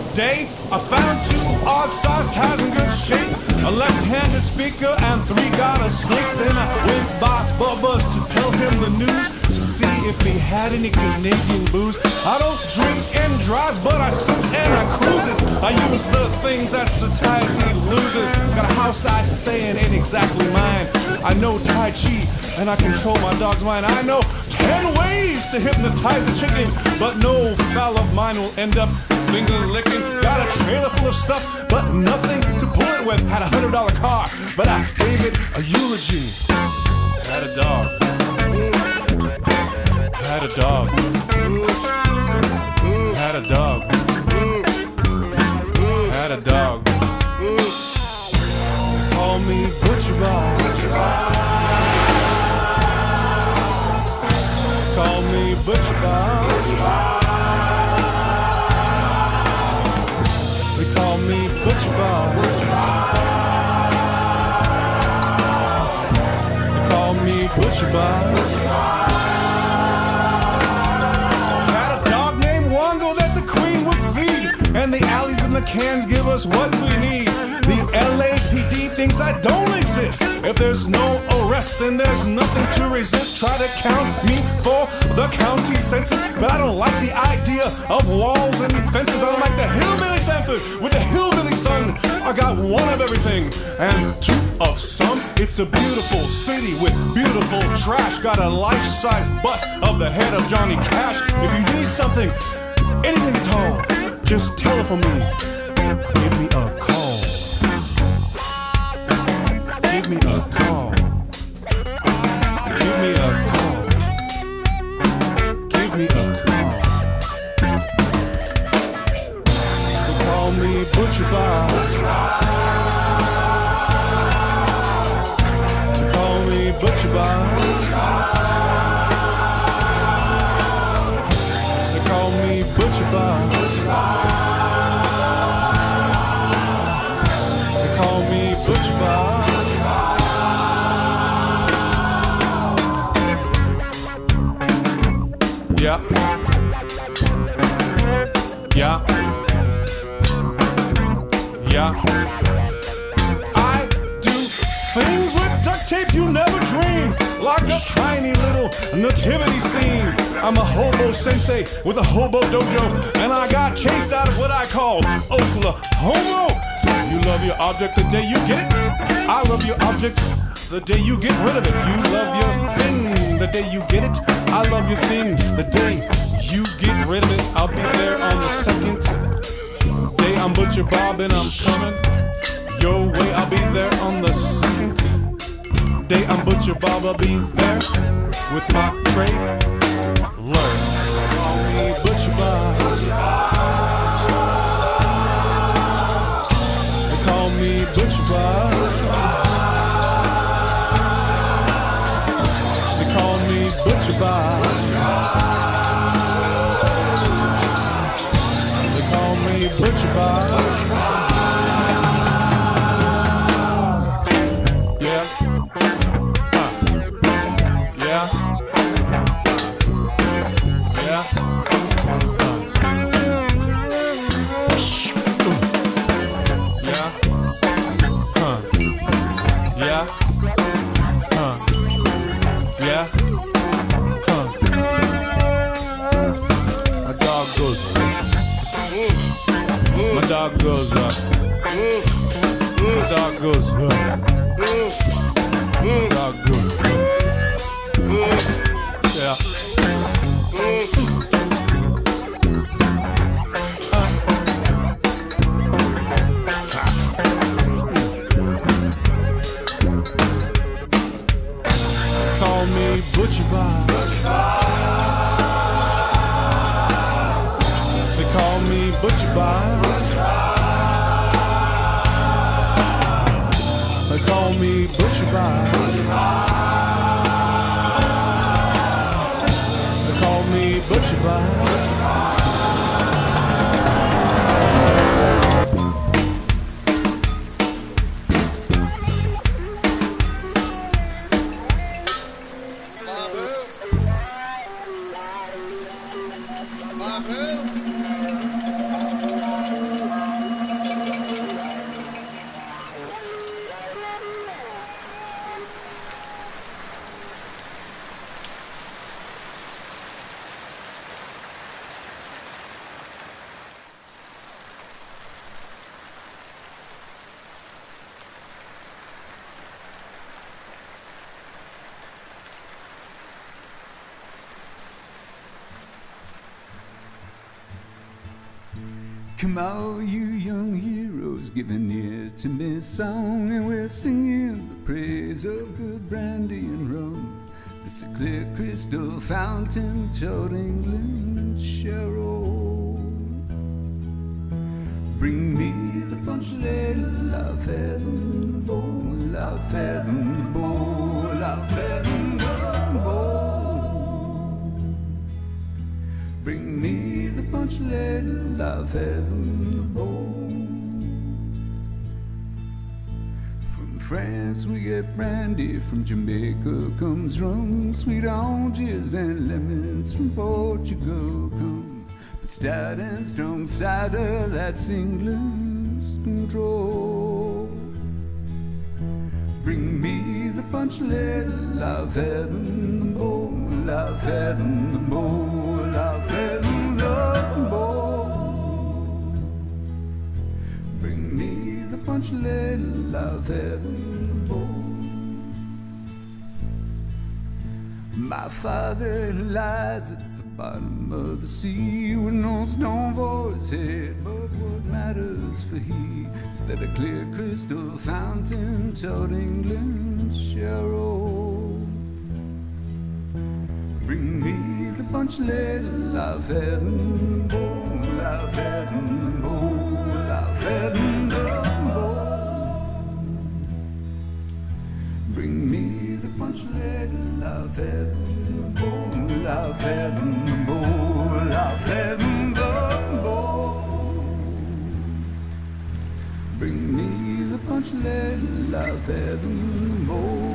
day, I found 2 odd-sized ties in good shape, a left-handed speaker and 3 gotta snakes, and I went by Bubba's to tell him the news, to see if he had any Canadian booze. I don't drink and drive, but I sips and I cruises. I use the things that satiety loses. Got a house I say and ain't exactly mine. I know Tai Chi and I control my dog's mind. I know 10 ways to hypnotize a chicken, but no fowl of mine will end up finger licking. Got a trailer full of stuff, but nothing to pull it with. Had a $100 car, but I gave it a eulogy. Had a dog. Had a dog. Had a dog. Had a dog. Call me Butcherbob. Call me Butcherbob. They call me Butcherbob. They call me Butcherbob. And the alleys and the cans give us what we need. The LAPD thinks I don't exist. If there's no arrest, then there's nothing to resist. Try to count me for the county census, but I don't like the idea of walls and fences. I don't like the hillbilly Sanford with the hillbilly sun. I got 1 of everything and 2 of some. It's a beautiful city with beautiful trash. Got a life-size bust of the head of Johnny Cash. If you need something, anything at all, just telephone me. Give me a call. Give me a call. Give me a call. Give me a call. They call me Butcherbob. They call me Butcherbob. They call me Butcherbob. They call me Butcherbob. Yeah. Yeah. Yeah. I do things with duct tape you never dream, like a tiny little nativity scene. I'm a hobo sensei with a hobo dojo, and I got chased out of what I call Oklahoma. You love your object the day you get it. I love your object the day you get rid of it. You love your thing the day you get it. I love your thing the day you get rid of it. I'll be there on the 2nd day. I'm Butcherbob and I'm coming your way. I'll be there on the 2nd day. I'm Butcherbob. I'll be there with my tray. Learn. Call me Butcherbob. They call me Butcherbob. They call me Butcherbob. They call me Butcherbob. Yeah. Yeah. Yeah. Yeah. Yeah. My dog goes. My dog goes up. My dog goes up. My dog goes up. Yeah. Call me Butcherbob. They call me Butcherbob. They call me Butcherbob. They call me Butcherbob. Babu. Come all you young heroes, give an ear to this song, and we're singing the praise of good brandy and rum. It's a clear crystal fountain toward England's Sharrow. Bring me the punch ladle, I've had the bowl, I've had the bowl, I've had the bowl. Bring me the punch ladle, I've had the bowl. From France we get brandy, from Jamaica comes rum, sweet oranges and lemons from Portugal come. But stout and strong cider, that's England's control. Bring me the punch ladle, I've had the bowl, I've had the bowl, I've had the bowl. Bring me the punch ladle, I've had the bowl. My father lies at the bottom of the sea with no stone for his head, but what matters for he is that a clear crystal fountain toward England's Sharrow. Bring me the punch ladle, I've had the bowl, I've had the bowl, I've had the bowl. Bring me the punch ladle, I've had the bowl, I've had the bowl, I've had the bowl. Bring me the punch ladle, I've had the bowl.